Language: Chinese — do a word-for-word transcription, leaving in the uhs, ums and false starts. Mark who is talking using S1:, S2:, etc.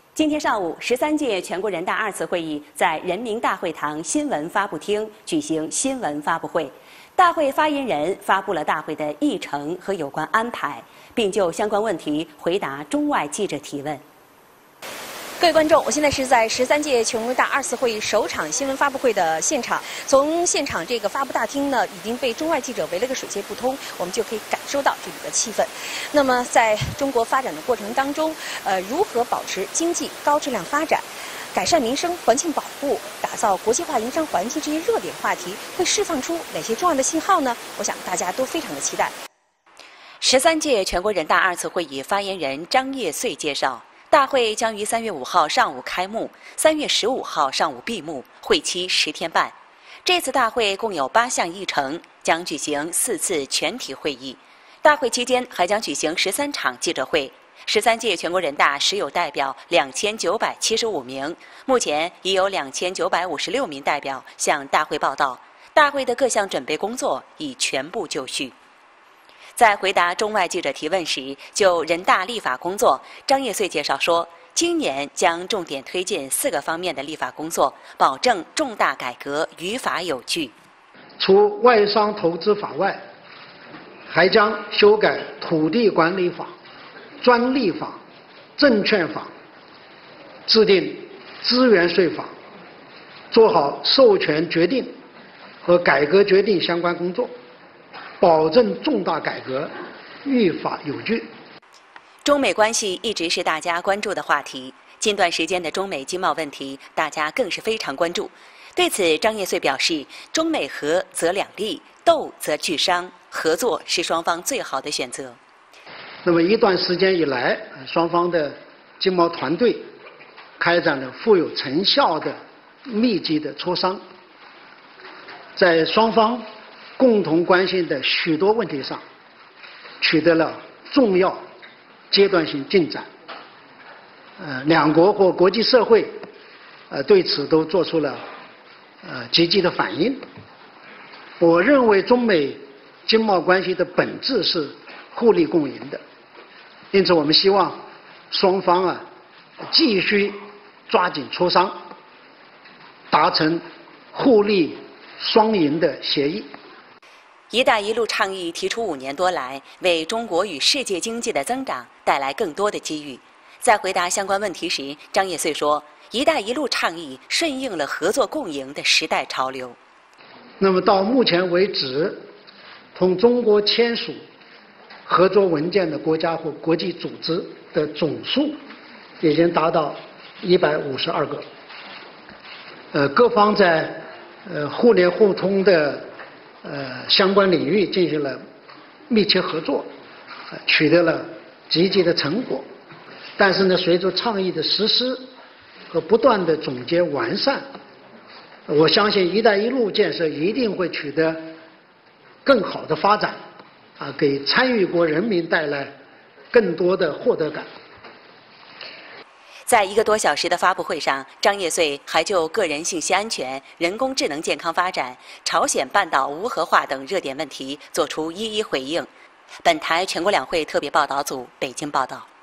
S1: 今天上午，十三届全国人大二次会议在人民大会堂新闻发布厅举行新闻发布会。大会发言人发布了大会的议程和有关安排，并就相关问题回答中外记者提问。各位观众，我现在是在十三届全国人大二次会议首场新闻发布会的现场。从现场这个发布大厅呢，已经被中外记者围了个水泄不通，我们就可以感受到这里的气氛。那么，在中国发展的过程当中，呃，如何保持经济高质量发展？改善民生、环境保护、打造国际化营商环境这些热点话题，会释放出哪些重要的信号呢？我想大家都非常的期待。十三届全国人大二次会议发言人张业遂介绍，大会将于三月五号上午开幕，三月十五号上午闭幕，会期十天半。这次大会共有八项议程，将举行四次全体会议。大会期间还将举行十三场记者会。十三届全国人大实有代表两千九百七十五名，目前已有两千九百五十六名代表向大会报到。大会的各项准备工作已全部就绪。在回答中外记者提问时，就人大立法工作，张业遂介绍说，今年将重点推进四个方面的立法工作，保证重大改革于法有据。
S2: 除外商投资法外，还将修改土地管理法、专利法、证券法，制定资源税法，做好授权决定和改革决定相关工作，保证重大改革于法有据。
S1: 中美关系一直是大家关注的话题，近段时间的中美经贸问题，大家更是非常关注。对此，张业遂表示，中美和则两利，斗则俱伤，合作是双方最好的选择。
S2: 那么一段时间以来，双方的经贸团队开展了富有成效的密集的磋商，在双方共同关心的许多问题上取得了重要阶段性进展。呃，两国或国际社会呃对此都做出了呃积极的反应。我认为中美经贸关系的本质是互利共赢的。因此，我们希望双方啊继续抓紧磋商，达成互利双赢的协议。
S1: “一带一路”倡议提出五年多来，为中国与世界经济的增长带来更多的机遇。在回答相关问题时，张业遂说，“一带一路”倡议顺应了合作共赢的时代潮流。
S2: 那么到目前为止，同中国签署合作文件的国家或国际组织的总数已经达到一百五十二个。呃，各方在呃互联互通的呃相关领域进行了密切合作，呃、取得了积极的成果。但是呢，随着倡议的实施和不断的总结完善，我相信“一带一路”建设一定会取得更好的发展。啊，给参与国人民带来更多的获得感。
S1: 在一个多小时的发布会上，张业遂还就个人信息安全、人工智能健康发展、朝鲜半岛无核化等热点问题作出一一回应。本台全国两会特别报道组北京报道。